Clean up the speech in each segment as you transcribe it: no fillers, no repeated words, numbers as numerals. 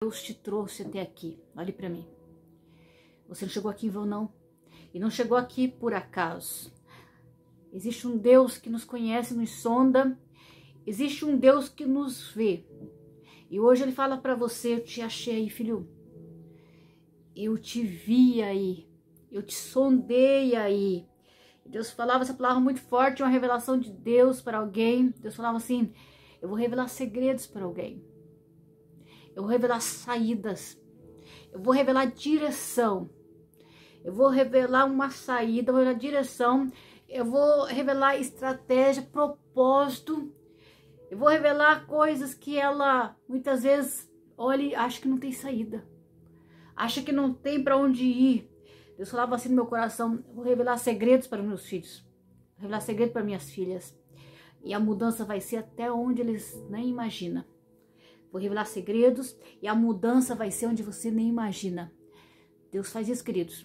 Deus te trouxe até aqui. Olhe para mim. Você não chegou aqui em vão, não. E não chegou aqui por acaso. Existe um Deus que nos conhece, nos sonda. Existe um Deus que nos vê. E hoje Ele fala para você: eu te achei aí, filho. Eu te vi aí. Eu te sondei aí. Deus falava essa palavra muito forte, uma revelação de Deus para alguém. Deus falava assim: eu vou revelar segredos para alguém. Eu vou revelar saídas. Eu vou revelar direção. Eu vou revelar uma saída, eu vou revelar direção. Eu vou revelar estratégia, propósito. Eu vou revelar coisas que ela muitas vezes olha e acha que não tem saída. Acha que não tem para onde ir. Deus falava assim no meu coração: eu vou revelar segredos para meus filhos. Vou revelar segredos para minhas filhas. E a mudança vai ser até onde eles nem imaginam. Vou revelar segredos e a mudança vai ser onde você nem imagina. Deus faz isso, queridos.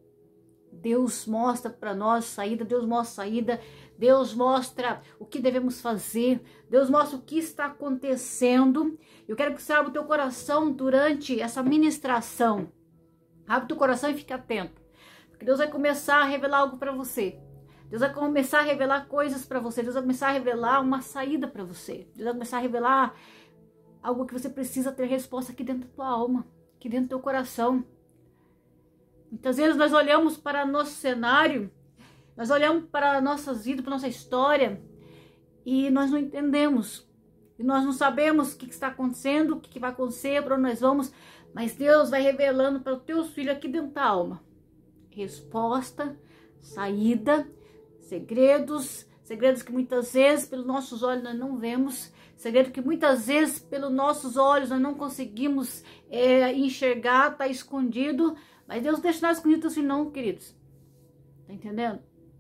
Deus mostra para nós saída, Deus mostra saída, Deus mostra o que devemos fazer, Deus mostra o que está acontecendo. Eu quero que você abra o teu coração durante essa ministração. Abre o teu coração e fica atento, porque Deus vai começar a revelar algo para você. Deus vai começar a revelar coisas para você. Deus vai começar a revelar uma saída para você. Deus vai começar a revelar algo que você precisa ter resposta aqui dentro da tua alma, aqui dentro do teu coração. Muitas vezes nós olhamos para nosso cenário, nós olhamos para nossas vidas, para nossa história, e nós não entendemos. E nós não sabemos o que está acontecendo, o que vai acontecer, para onde nós vamos. Mas Deus vai revelando para os teus filhos aqui dentro da alma resposta, saída, segredos que muitas vezes pelos nossos olhos nós não vemos, segredo que muitas vezes pelos nossos olhos nós não conseguimos enxergar, está escondido, mas Deus deixa nós escondidos assim não, queridos. Tá entendendo?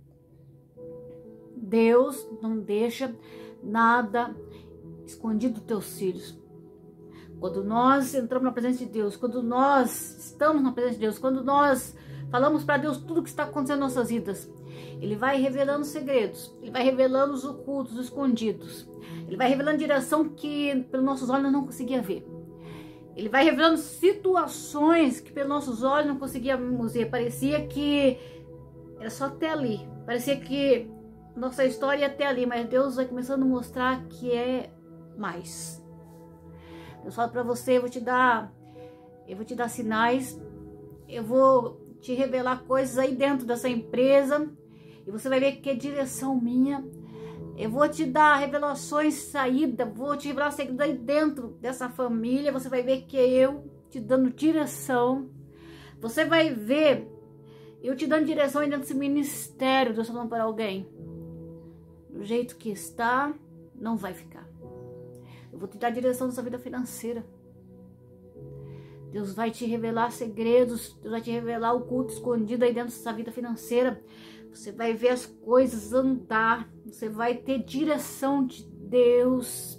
Deus não deixa nada escondido dos teus filhos. Quando nós entramos na presença de Deus, quando nós estamos na presença de Deus, quando nós falamos para Deus tudo o que está acontecendo em nossas vidas, Ele vai revelando segredos, Ele vai revelando os ocultos, os escondidos. Ele vai revelando direção que pelos nossos olhos nós não conseguíamos ver. Ele vai revelando situações que pelos nossos olhos não conseguíamos ver. Parecia que era só até ali. Parecia que nossa história ia até ali, mas Deus vai começando a mostrar que é mais. Deus fala para você: eu vou te dar sinais, eu vou te revelar coisas aí dentro dessa empresa, e você vai ver que é direção minha. Eu vou te dar revelações, saída, vou te revelar segredos aí dentro dessa família, você vai ver que é eu te dando direção. Você vai ver eu te dando direção aí dentro desse ministério. Deus falando para alguém: do jeito que está, não vai ficar. Eu vou te dar direção na sua vida financeira. Deus vai te revelar segredos. Deus vai te revelar o culto escondido aí dentro dessa vida financeira. Você vai ver as coisas andar. Você vai ter direção de Deus.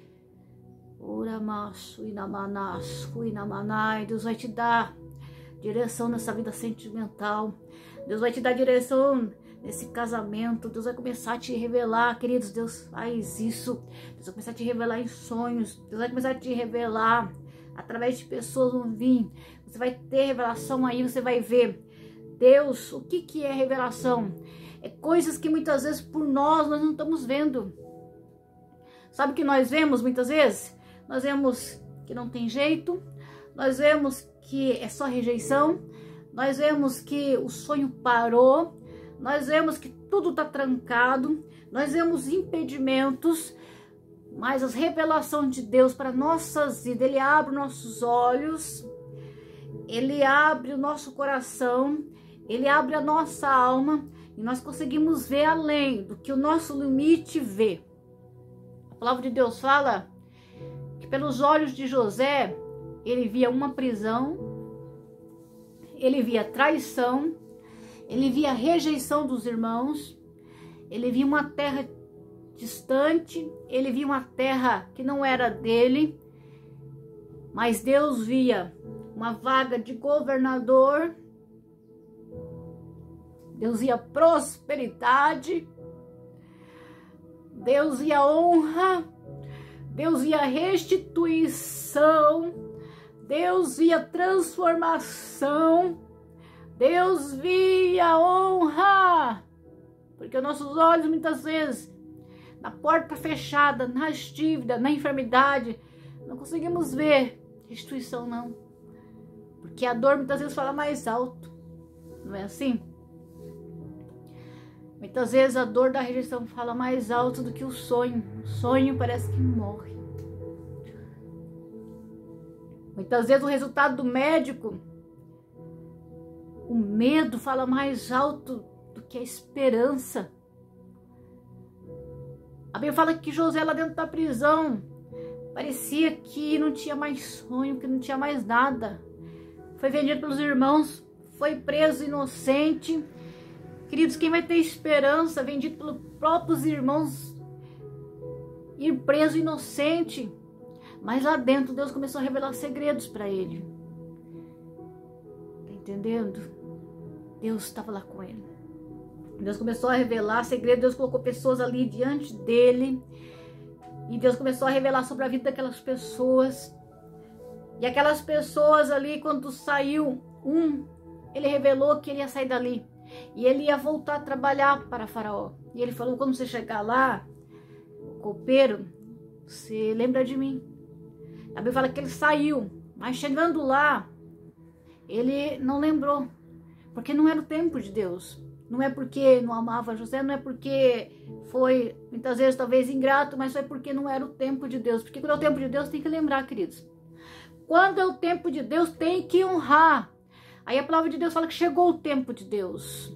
Deus vai te dar direção nessa vida sentimental. Deus vai te dar direção nesse casamento. Deus vai começar a te revelar, queridos. Deus faz isso. Deus vai começar a te revelar em sonhos. Deus vai começar a te revelar através de pessoas vão vir. Você vai ter revelação aí, você vai ver. Deus, o que é revelação? É coisas que muitas vezes por nós não estamos vendo. Sabe o que nós vemos muitas vezes? Nós vemos que não tem jeito. Nós vemos que é só rejeição. Nós vemos que o sonho parou. Nós vemos que tudo está trancado. Nós vemos impedimentos. Mas a revelação de Deus para nossas vidas, Ele abre nossos olhos, Ele abre o nosso coração, Ele abre a nossa alma, e nós conseguimos ver além do que o nosso limite vê. A palavra de Deus fala que pelos olhos de José, ele via uma prisão, ele via traição, ele via rejeição dos irmãos, ele via uma terra distante, ele via uma terra que não era dele, mas Deus via uma vaga de governador, Deus via prosperidade, Deus via honra, Deus via restituição, Deus via transformação, Deus via honra, porque os nossos olhos muitas vezes, na porta fechada, nas dívidas, na enfermidade, não conseguimos ver restituição não, porque a dor muitas vezes fala mais alto, não é assim? Muitas vezes a dor da rejeição fala mais alto do que o sonho parece que morre. Muitas vezes o resultado do médico, o medo fala mais alto do que a esperança. A Bíblia fala que José lá dentro da prisão, parecia que não tinha mais sonho, que não tinha mais nada. Foi vendido pelos irmãos, foi preso inocente. Queridos, quem vai ter esperança, vendido pelos próprios irmãos, ir preso inocente. Mas lá dentro Deus começou a revelar segredos para ele. Tá entendendo? Deus estava lá com ele. Deus começou a revelar segredos, Deus colocou pessoas ali diante dele. E Deus começou a revelar sobre a vida daquelas pessoas. E aquelas pessoas ali, quando saiu ele revelou que ele ia sair dali. E ele ia voltar a trabalhar para Faraó. E ele falou, quando você chegar lá, copeiro, você lembra de mim. A Bíblia fala que ele saiu, mas chegando lá, ele não lembrou, porque não era o tempo de Deus. Não é porque não amava José, não é porque foi, muitas vezes, talvez ingrato, mas foi porque não era o tempo de Deus. Porque quando é o tempo de Deus, tem que lembrar, queridos. Quando é o tempo de Deus, tem que honrar. Aí a palavra de Deus fala que chegou o tempo de Deus.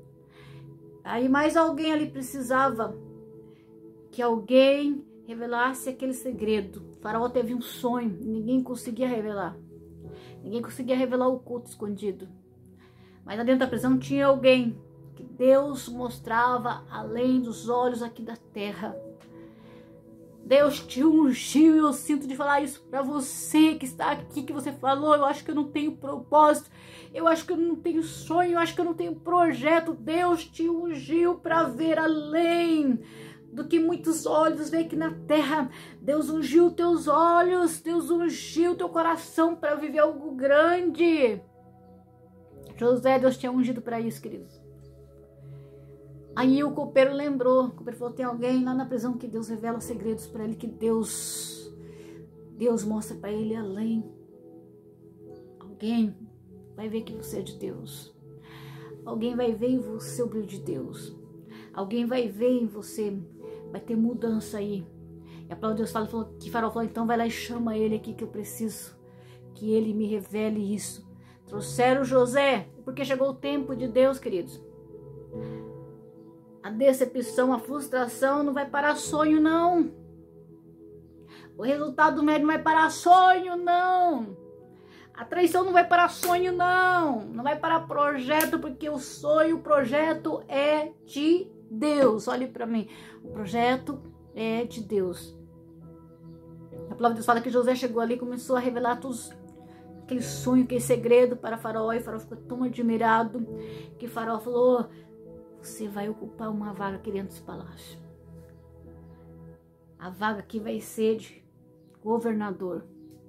Aí mais alguém ali precisava que alguém revelasse aquele segredo. O Faraó teve um sonho, ninguém conseguia revelar. Ninguém conseguia revelar o culto escondido. Mas lá dentro da prisão tinha alguém que Deus mostrava além dos olhos aqui da terra. Deus te ungiu, e eu sinto de falar isso para você que está aqui, que você falou, eu acho que eu não tenho propósito, eu acho que eu não tenho sonho, eu acho que eu não tenho projeto. Deus te ungiu para ver além do que muitos olhos veem aqui na terra. Deus ungiu teus olhos, Deus ungiu teu coração para viver algo grande. José, Deus tinha ungido para isso, queridos. Aí o copeiro lembrou, o copeiro falou, tem alguém lá na prisão que Deus revela segredos para ele, que Deus mostra para ele além. Alguém vai ver que você é de Deus. Alguém vai ver em você o brilho de Deus. Alguém vai ver em você, vai ter mudança aí. E a palavra de Deus falou que Faraó falou, então vai lá e chama ele aqui que eu preciso que ele me revele isso. Trouxeram José, porque chegou o tempo de Deus, queridos. A decepção, a frustração não vai parar sonho, não. O resultado do médico não vai parar sonho, não. A traição não vai parar sonho, não. Não vai parar projeto, porque o sonho, o projeto é de Deus. Olhe para mim. O projeto é de Deus. A palavra de Deus fala que José chegou ali e começou a revelar todos aquele sonho, aquele segredo para Faraó. E Faraó ficou tão admirado que Faraó falou, você vai ocupar uma vaga aqui dentro desse palácio. A vaga aqui vai ser de governador.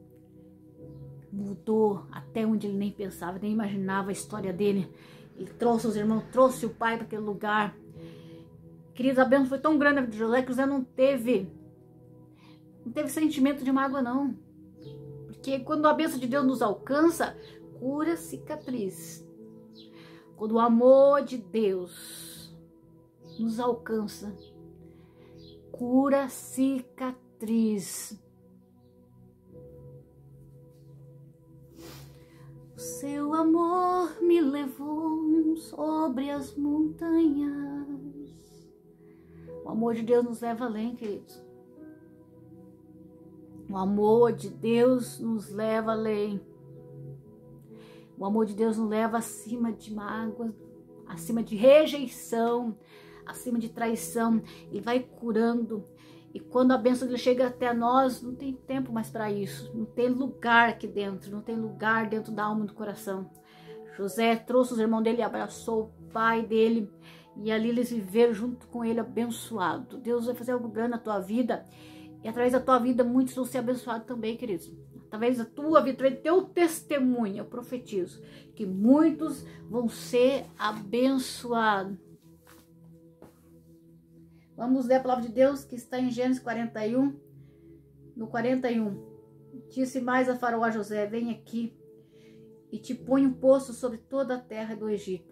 Mudou até onde ele nem pensava, nem imaginava a história dele. Ele trouxe os irmãos, trouxe o pai para aquele lugar. Queridos, a bênção foi tão grande de José que José não teve sentimento de mágoa, não. Porque quando a bênção de Deus nos alcança, cura cicatriz. Quando o amor de Deus nos alcança, cura cicatriz. O seu amor me levou sobre as montanhas. O amor de Deus nos leva além, queridos. O amor de Deus nos leva além. O amor de Deus nos leva acima de mágoa, acima de rejeição, acima de traição. Ele vai curando. E quando a bênção dele chega até nós, não tem tempo mais para isso. Não tem lugar aqui dentro. Não tem lugar dentro da alma e do coração. José trouxe os irmãos dele, abraçou o pai dele. E ali eles viveram junto com ele abençoado. Deus vai fazer algo grande na tua vida. E através da tua vida, muitos vão ser abençoados também, queridos. através da tua vida, através do teu testemunho, eu profetizo que muitos vão ser abençoados. Vamos ler a palavra de Deus que está em Gênesis 41, no 41. Disse mais a Faraó a José: vem aqui e te põe um poço sobre toda a terra do Egito.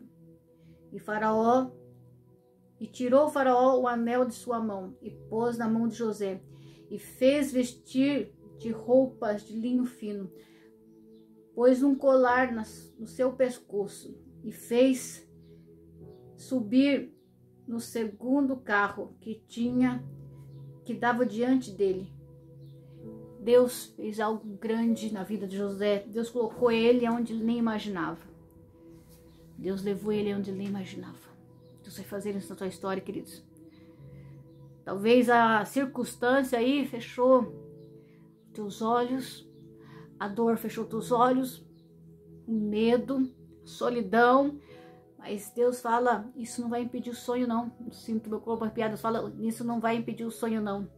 E tirou o Faraó o anel de sua mão e pôs na mão de José e fez vestir de roupas de linho fino, pôs um colar no seu pescoço e fez subir no segundo carro que dava diante dele. Deus fez algo grande na vida de José. Deus colocou ele onde ele nem imaginava. Deus levou ele onde ele nem imaginava. Deus vai fazer isso na tua história, queridos. Talvez a circunstância aí fechou teus olhos, a dor fechou teus olhos, o medo, a solidão, mas Deus fala, isso não vai impedir o sonho não. Eu sinto meu corpo arrepiado, Deus fala, isso não vai impedir o sonho não.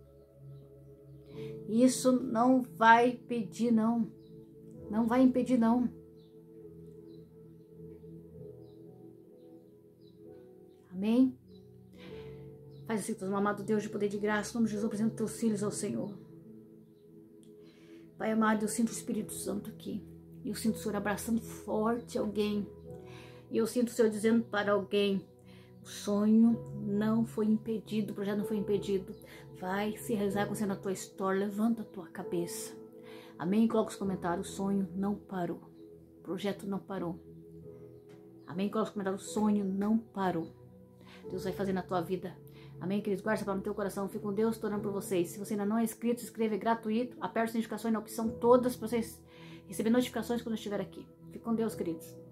Isso não vai impedir não. Não vai impedir não. Amém? Faz assim, Deus amado Deus de poder de graça, em nome de Jesus, apresento teus filhos ao Senhor. Pai amado, eu sinto o Espírito Santo aqui. Eu sinto o Senhor abraçando forte alguém. E eu sinto o Senhor dizendo para alguém: o sonho não foi impedido, o projeto não foi impedido. Vai se realizar com você na tua história. Levanta a tua cabeça. Amém? Coloca os comentários: o sonho não parou. O projeto não parou. Amém? Coloca os comentários: o sonho não parou. Deus vai fazer na tua vida. Amém, queridos? Guarda essa palavra no teu coração. Fico com Deus, estou orando por vocês. Se você ainda não é inscrito, se inscreva, é gratuito. Aperte as notificações na opção todas para vocês receber notificações quando eu estiver aqui. Fico com Deus, queridos.